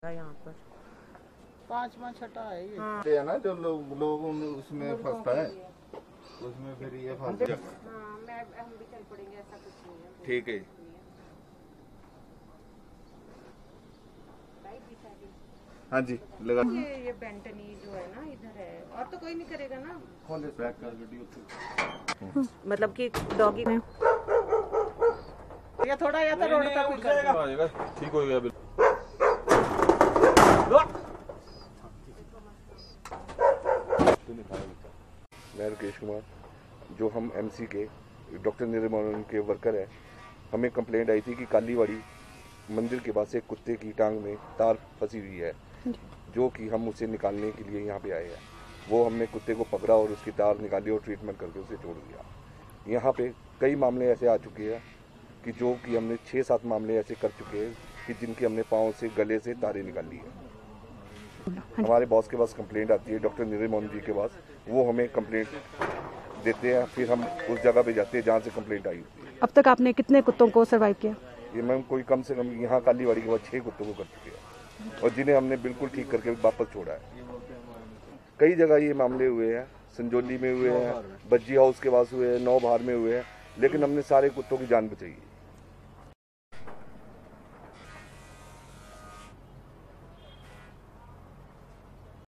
यहाँ पर 5वां छठा है ये। हाँ। है ना जो लोग उसमें फंसता है, उसमें फिर ये फंस जाता है। हम भी चल पड़ेंगे, ऐसा कुछ नहीं है। ठीक है। हाँ जी लगा। ये बेंटनी जो है ना इधर है, और तो कोई नहीं करेगा ना। मतलब कि डॉगी में ये थोड़ा या तो रोड का कोई कर जाएगा, ठीक हो गया बिल्कुल। मैं राकेश कुमार, जो हम एमसी के डॉक्टर निर्मोहन के वर्कर हैं, हमें कंप्लेंट आई थी कि कालीवाड़ी मंदिर के पास एक कुत्ते की टांग में तार फंसी हुई है, जो कि हम उसे निकालने के लिए यहाँ पे आए हैं। वो हमने कुत्ते को पकड़ा और उसकी तार निकाली और ट्रीटमेंट करके उसे छोड़ दिया। यहाँ पे कई मामले ऐसे आ चुके हैं कि जो कि हमने 6-7 मामले ऐसे कर चुके हैं कि जिनके हमने पाँव से गले से तारें निकाली है। हमारे बॉस के पास कंप्लेंट आती है, डॉक्टर निर्मोहन जी के पास, वो हमें कंप्लेंट देते हैं, फिर हम उस जगह पे जाते हैं जहाँ से कंप्लेंट आई। अब तक आपने कितने कुत्तों को सर्वाइव किया? ये मैम कोई कम से कम यहाँ कालीवाड़ी के बाद 6 कुत्तों को कर चुके हैं, और जिन्हें हमने बिल्कुल ठीक करके वापस छोड़ा है। कई जगह ये मामले हुए हैं, संजौली में हुए हैं, बज्जी हाउस के पास हुए हैं, नौबहार में हुए हैं, लेकिन हमने सारे कुत्तों की जान बचाई है।